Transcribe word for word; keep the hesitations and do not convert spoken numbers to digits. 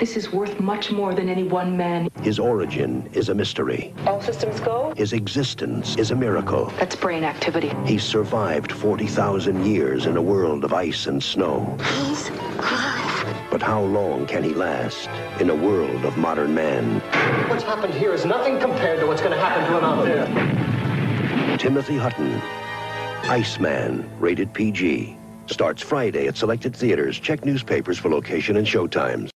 This is worth much more than any one man. His origin is a mystery. All systems go? His existence is a miracle. That's brain activity. He's survived forty thousand years in a world of ice and snow. He's alive. But how long can he last in a world of modern man? What's happened here is nothing compared to what's going to happen to him out there. Timothy Hutton, Iceman, rated P G. Starts Friday at selected theaters. Check newspapers for location and showtimes.